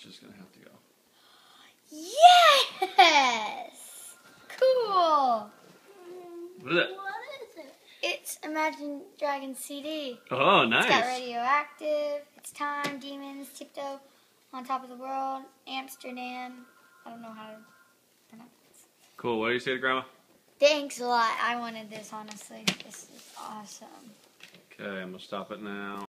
just gonna have to go. Yes! Cool! What is it? It's Imagine Dragons CD. Oh, nice. It's got Radioactive, It's Time, Demons, Tiptoe, On Top of the World, Amsterdam. I don't know how to pronounce this. Cool. What do you say to Grandma? Thanks a lot. I wanted this, honestly. This is awesome. Okay, I'm gonna stop it now.